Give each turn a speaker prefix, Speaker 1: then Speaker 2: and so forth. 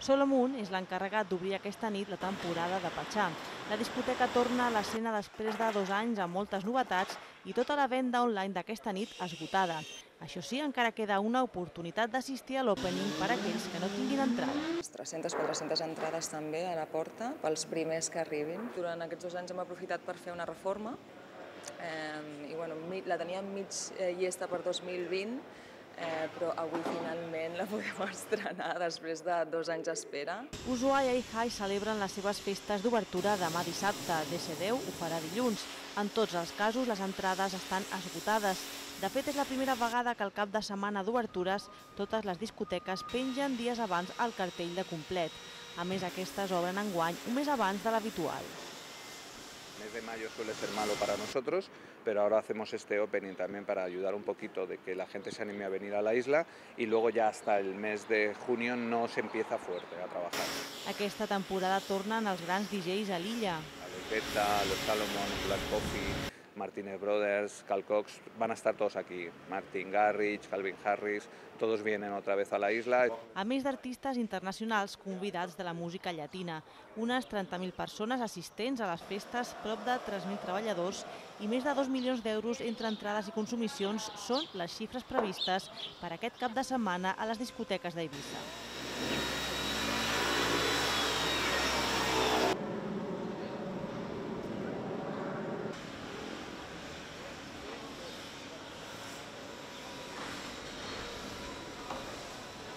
Speaker 1: Solomon és l'encarregat d'obrir aquesta nit la temporada de Pachá. La discoteca torna a l'escena després de 2 anys amb moltes novetats i tota la venda online d'aquesta nit esgotada. Això sí, encara queda una oportunitat d'assistir a l'opening per a aquells que no tinguin entrada.
Speaker 2: 300-400 entrades també a la porta pels primers que arribin. Durant aquests 2 anys hem aprofitat per fer una reforma i la teníem mig llesta per 2020, però avui finalment la podem estrenar després de 2 anys d'espera.
Speaker 1: Ushuaia i Hai celebren les seves festes d'obertura demà dissabte. DC10 ho farà dilluns. En tots els casos, les entrades estan esgotades. De fet, és la primera vegada que al cap de setmana d'obertures totes les discoteques pengen dies abans el cartell de complet. A més, aquestes obren enguany un mes abans de l'habitual.
Speaker 3: El mes de mayo suele ser malo para nosotros, pero ahora hacemos este opening también para ayudar un poquito de que la gente se anime a venir a la isla y luego ya hasta el mes de junio no se empieza fuerte a trabajar.
Speaker 1: Aquesta temporada tornen els grans DJs a l'illa.
Speaker 3: Los Beta, los Salomon, Black Coffee, Martínez Brothers, Carl Cox, van a estar todos aquí. Martin Garrix, Calvin Harris, todos vienen otra vez a la isla.
Speaker 1: A més d'artistes internacionals convidats de la música llatina, unes 30.000 persones assistents a les festes, prop de 3.000 treballadors i més de 2 milions d'euros entre entrades i consumicions són les xifres previstes per aquest cap de setmana a les discoteques d'Eivissa.